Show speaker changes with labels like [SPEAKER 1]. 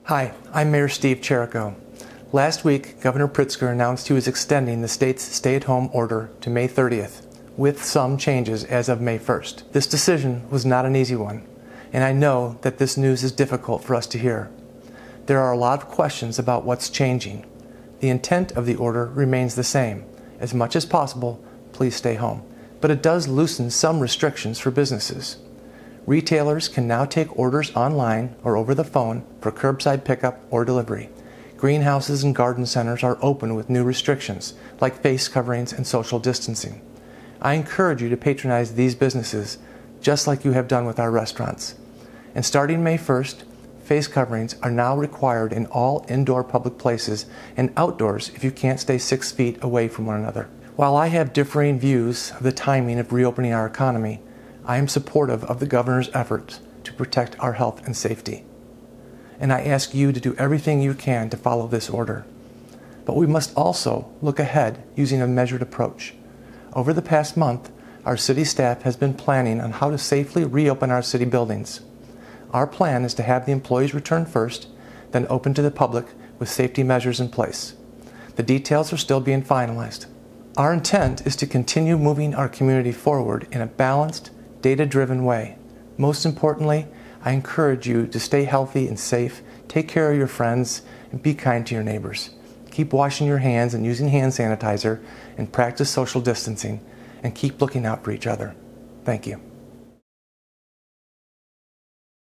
[SPEAKER 1] Hi, I'm Mayor Steve Chirico. Last week, Governor Pritzker announced he was extending the state's stay-at-home order to May 30th, with some changes as of May 1st. This decision was not an easy one, and I know that this news is difficult for us to hear. There are a lot of questions about what's changing. The intent of the order remains the same. As much as possible, please stay home. But it does loosen some restrictions for businesses. Retailers can now take orders online or over the phone for curbside pickup or delivery. Greenhouses and garden centers are open with new restrictions, like face coverings and social distancing. I encourage you to patronize these businesses, just like you have done with our restaurants. And starting May 1st, face coverings are now required in all indoor public places and outdoors if you can't stay 6 feet away from one another. While I have differing views of the timing of reopening our economy, I am supportive of the governor's efforts to protect our health and safety. And I ask you to do everything you can to follow this order. But we must also look ahead using a measured approach. Over the past month, our city staff has been planning on how to safely reopen our city buildings. Our plan is to have the employees return first, then open to the public with safety measures in place. The details are still being finalized. Our intent is to continue moving our community forward in a balanced, data-driven way. Most importantly, I encourage you to stay healthy and safe, take care of your friends, and be kind to your neighbors. Keep washing your hands and using hand sanitizer, and practice social distancing, and keep looking out for each other. Thank you.